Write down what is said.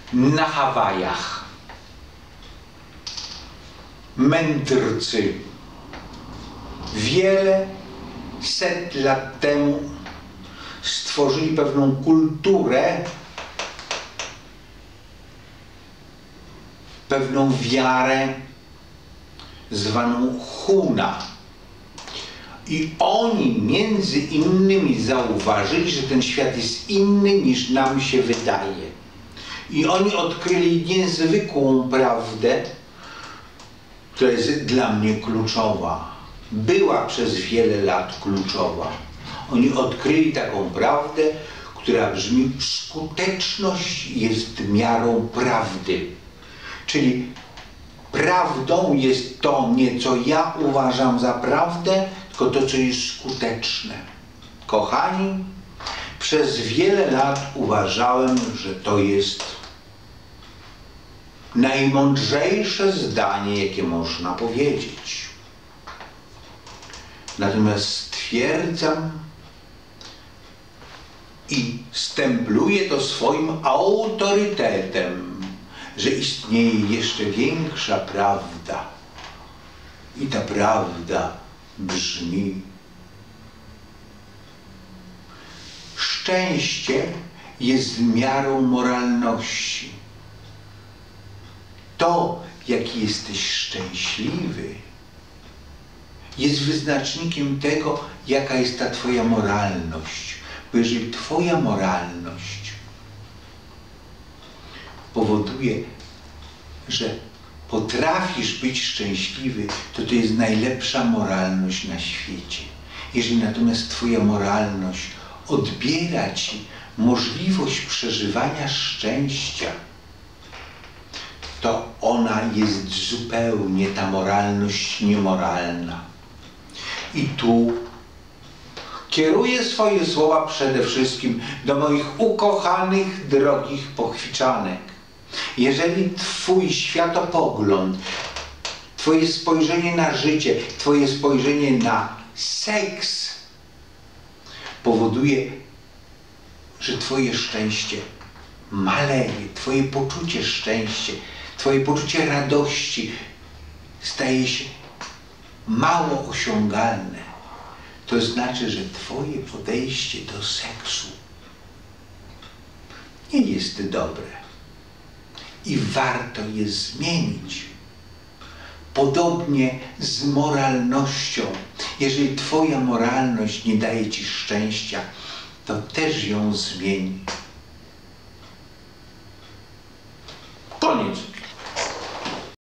na Hawajach. Mędrcy wiele set lat temu stworzyli pewną kulturę, pewną wiarę zwaną Huna. I oni między innymi zauważyli, że ten świat jest inny niż nam się wydaje. I oni odkryli niezwykłą prawdę, która jest dla mnie kluczowa. Była przez wiele lat kluczowa. Oni odkryli taką prawdę, która brzmi: skuteczność jest miarą prawdy. Czyli prawdą jest to nie, co ja uważam za prawdę, tylko to, co jest skuteczne. Kochani, przez wiele lat uważałem, że to jest najmądrzejsze zdanie, jakie można powiedzieć. Natomiast stwierdzam i stempluję to swoim autorytetem, że istnieje jeszcze większa prawda. I ta prawda brzmi: szczęście jest miarą moralności. To, jaki jesteś szczęśliwy, jest wyznacznikiem tego, jaka jest ta twoja moralność. Bo jeżeli twoja moralność powoduje, że potrafisz być szczęśliwy, to jest najlepsza moralność na świecie. Jeżeli natomiast twoja moralność odbiera ci możliwość przeżywania szczęścia, to ona jest zupełnie, ta moralność, niemoralna. I tu kieruję swoje słowa przede wszystkim do moich ukochanych, drogich pochwiczanek. Jeżeli twój światopogląd, twoje spojrzenie na życie, twoje spojrzenie na seks powoduje, że twoje szczęście maleje, twoje poczucie szczęścia, twoje poczucie radości staje się mało osiągalne, to znaczy, że twoje podejście do seksu nie jest dobre i warto je zmienić. Podobnie z moralnością. Jeżeli twoja moralność nie daje ci szczęścia, to też ją zmień.